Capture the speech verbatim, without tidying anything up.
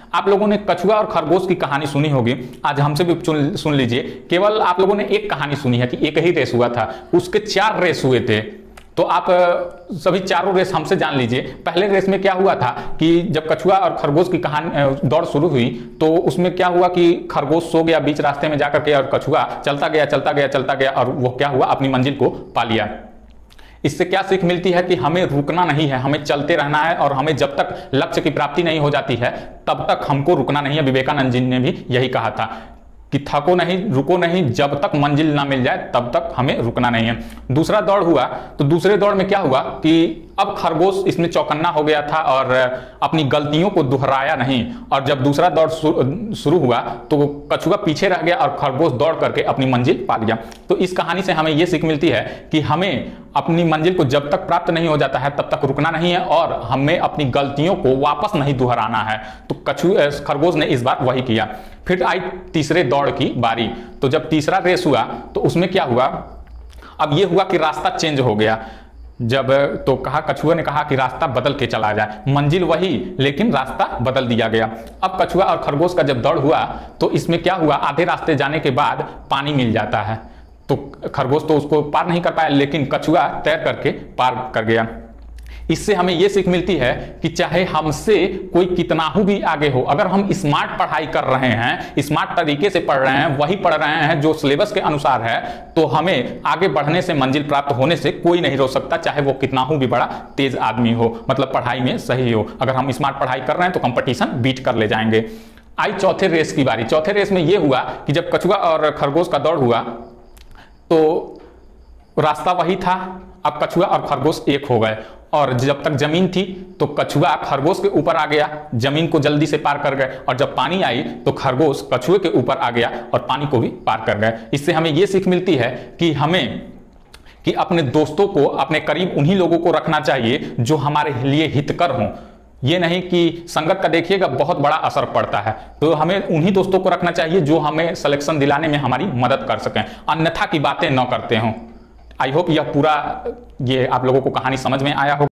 आप लोगों ने कछुआ और खरगोश की कहानी सुनी होगी, आज हमसे भी सुन सुन लीजिए। केवल आप लोगों ने एक कहानी सुनी है कि एक ही रेस हुआ था, उसके चार रेस हुए थे। तो आप सभी चारों रेस हमसे जान लीजिए। पहले रेस में क्या हुआ था कि जब कछुआ और खरगोश की कहानी दौड़ शुरू हुई तो उसमें क्या हुआ कि खरगोश सो गया बीच रास्ते में जाकर के, और कछुआ चलता गया चलता गया चलता गया और वो क्या हुआ, अपनी मंजिल को पा लिया। इससे क्या सीख मिलती है कि हमें रुकना नहीं है, हमें चलते रहना है, और हमें जब तक लक्ष्य की प्राप्ति नहीं हो जाती है तब तक हमको रुकना नहीं है। विवेकानंद जी ने भी यही कहा था कि थको नहीं, रुको नहीं, जब तक मंजिल ना मिल जाए तब तक हमें रुकना नहीं है। दूसरा दौड़ हुआ तो दूसरे दौड़ में क्या हुआ कि अब खरगोश इसमें चौकन्ना हो गया था और अपनी गलतियों को दोहराया नहीं, और जब दूसरा दौड़ शुरू हुआ तो कछुआ पीछे रह गया और खरगोश दौड़ करके अपनी मंजिल पा लिया। तो इस कहानी से हमें यह सीख मिलती है कि हमें अपनी मंजिल को जब तक प्राप्त नहीं हो जाता है तब तक रुकना नहीं है, और हमें अपनी गलतियों को वापस नहीं दोहराना है। तो कछुआ खरगोश ने इस बार वही किया। फिर आई तीसरे दौड़ की बारी। तो जब तीसरा रेस हुआ तो उसमें क्या हुआ, अब यह हुआ कि रास्ता चेंज हो गया। जब तो कहा, कछुआ ने कहा कि रास्ता बदल के चला जाए, मंजिल वही लेकिन रास्ता बदल दिया गया। अब कछुआ और खरगोश का जब दौड़ हुआ तो इसमें क्या हुआ, आधे रास्ते जाने के बाद पानी मिल जाता है। तो खरगोश तो उसको पार नहीं कर पाया, लेकिन कछुआ तैर करके पार कर गया। इससे हमें यह सीख मिलती है कि चाहे हमसे कोई कितना ही भी आगे हो, अगर हम स्मार्ट पढ़ाई कर रहे हैं, स्मार्ट तरीके से पढ़ रहे हैं, वही पढ़ रहे हैं जो सिलेबस के अनुसार है, तो हमें आगे बढ़ने से, मंजिल प्राप्त होने से कोई नहीं रोक सकता, चाहे वो कितना ही भी बड़ा तेज आदमी हो, मतलब पढ़ाई में सही हो। अगर हम स्मार्ट पढ़ाई कर रहे हैं तो कंपटीशन बीट कर ले जाएंगे। आई चौथे रेस की बारी। चौथे रेस में यह हुआ कि जब कछुआ और खरगोश का दौड़ हुआ तो रास्ता वही था, अब कछुआ और खरगोश एक हो गए, और जब तक जमीन थी तो कछुआ खरगोश के ऊपर आ गया, जमीन को जल्दी से पार कर गए, और जब पानी आई तो खरगोश कछुए के ऊपर आ गया और पानी को भी पार कर गए। इससे हमें यह सीख मिलती है कि हमें कि अपने दोस्तों को अपने करीब उन्हीं लोगों को रखना चाहिए जो हमारे लिए हितकर हों। ये नहीं कि संगत का देखिएगा बहुत बड़ा असर पड़ता है, तो हमें उन्हीं दोस्तों को रखना चाहिए जो हमें सिलेक्शन दिलाने में हमारी मदद कर सकें, अन्यथा की बातें न करते हों। आई होप यह पूरा ये आप लोगों को कहानी समझ में आया हो।